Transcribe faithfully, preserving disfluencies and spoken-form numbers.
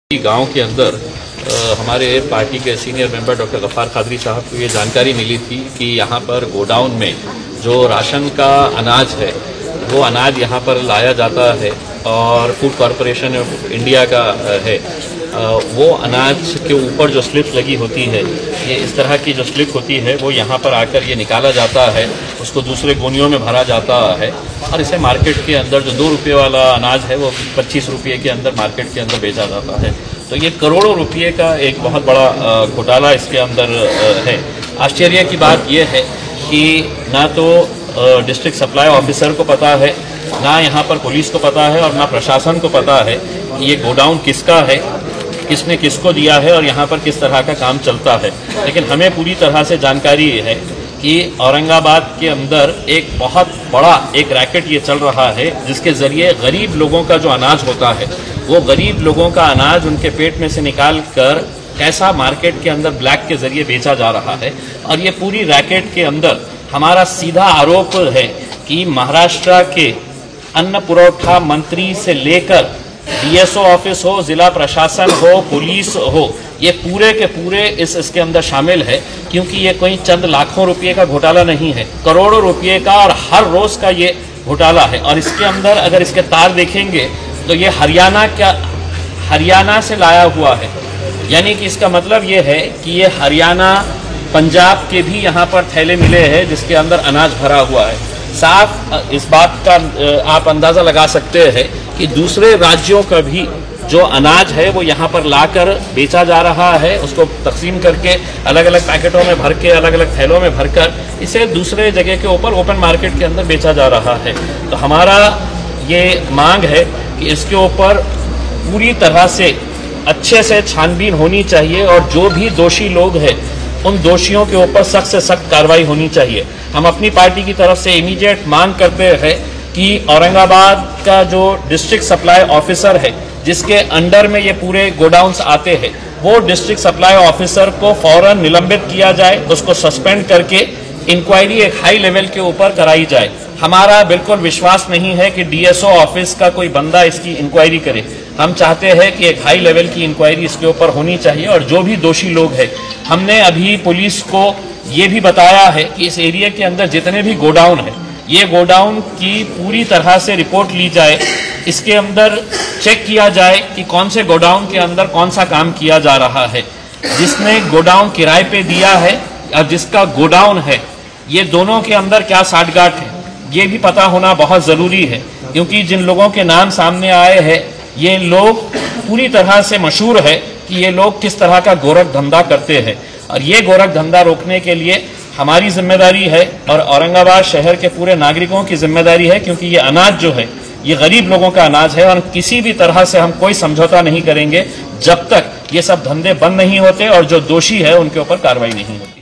गांव के अंदर आ, हमारे पार्टी के senior member doctor Gaffar Qadri साहब को ये जानकारी मिली थी कि यहाँ पर गोडाउन में जो राशन का अनाज है वो अनाज यहाँ पर लाया जाता है और फूड कॉरपोरेशन ऑफ इंडिया का है। आ, वो अनाज के ऊपर जो स्लिप लगी होती है, ये इस तरह की जो स्लिप होती है वो यहाँ पर आकर ये निकाला जाता है, उसको दूसरे गोनियों में भरा जाता है और इसे मार्केट के अंदर जो दो रुपये वाला अनाज है वो पच्चीस रुपये के अंदर मार्केट के अंदर बेचा जाता है। तो ये करोड़ों रुपये का एक बहुत बड़ा घोटाला इसके अंदर है। आश्चर्य की बात यह है कि ना तो डिस्ट्रिक्ट सप्लाई ऑफिसर को पता है, ना यहाँ पर पुलिस को पता है और ना प्रशासन को पता है कि ये गोडाउन किसका है, किसने किसको दिया है और यहाँ पर किस तरह का काम चलता है। लेकिन हमें पूरी तरह से जानकारी है कि औरंगाबाद के अंदर एक बहुत बड़ा एक रैकेट ये चल रहा है, जिसके ज़रिए गरीब लोगों का जो अनाज होता है वो गरीब लोगों का अनाज उनके पेट में से निकाल कर कैसा मार्केट के अंदर ब्लैक के ज़रिए बेचा जा रहा है। और ये पूरी रैकेट के अंदर हमारा सीधा आरोप है कि महाराष्ट्र के अन्न पुरवठा मंत्री से लेकर डीएसओ ऑफिस हो, जिला प्रशासन हो, पुलिस हो, ये पूरे के पूरे इस इसके अंदर शामिल है। क्योंकि ये कोई चंद लाखों रुपये का घोटाला नहीं है, करोड़ों रुपये का और हर रोज का ये घोटाला है। और इसके अंदर अगर इसके तार देखेंगे तो ये हरियाणा का हरियाणा से लाया हुआ है, यानी कि इसका मतलब ये है कि ये हरियाणा पंजाब के भी यहाँ पर थैले मिले हैं जिसके अंदर अनाज भरा हुआ है। साफ इस बात का आप अंदाज़ा लगा सकते हैं कि दूसरे राज्यों का भी जो अनाज है वो यहाँ पर लाकर बेचा जा रहा है, उसको तकसीम करके अलग अलग पैकेटों में भर के अलग अलग थैलों में भरकर इसे दूसरे जगह के ऊपर ओपन मार्केट के अंदर बेचा जा रहा है। तो हमारा ये मांग है कि इसके ऊपर पूरी तरह से अच्छे से छानबीन होनी चाहिए और जो भी दोषी लोग हैं उन दोषियों के ऊपर सख्त से सख्त कार्रवाई होनी चाहिए। हम अपनी पार्टी की तरफ से इमीडिएट मांग करते हैं कि औरंगाबाद का जो डिस्ट्रिक्ट सप्लाई ऑफिसर है जिसके अंडर में ये पूरे गोडाउन्स आते हैं, वो डिस्ट्रिक्ट सप्लाई ऑफिसर को फौरन निलंबित किया जाए, उसको सस्पेंड करके इंक्वायरी एक हाई लेवल के ऊपर कराई जाए। हमारा बिल्कुल विश्वास नहीं है कि डीएसओ ऑफिस का कोई बंदा इसकी इंक्वायरी करे। हम चाहते हैं कि एक हाई लेवल की इंक्वायरी इसके ऊपर होनी चाहिए और जो भी दोषी लोग हैं, हमने अभी पुलिस को ये भी बताया है कि इस एरिया के अंदर जितने भी गोडाउन है, ये गोडाउन की पूरी तरह से रिपोर्ट ली जाए, इसके अंदर चेक किया जाए कि कौन से गोडाउन के अंदर कौन सा काम किया जा रहा है। जिसने गोडाउन किराए पे दिया है और जिसका गोडाउन है, ये दोनों के अंदर क्या साठगांठ है, ये भी पता होना बहुत ज़रूरी है। क्योंकि जिन लोगों के नाम सामने आए हैं, ये लोग पूरी तरह से मशहूर है कि ये लोग किस तरह का गोरख धंधा करते हैं। और ये गोरख धंधा रोकने के लिए हमारी जिम्मेदारी है और औरंगाबाद शहर के पूरे नागरिकों की जिम्मेदारी है, क्योंकि ये अनाज जो है ये गरीब लोगों का अनाज है और किसी भी तरह से हम कोई समझौता नहीं करेंगे जब तक ये सब धंधे बंद नहीं होते और जो दोषी है उनके ऊपर कार्रवाई नहीं होती।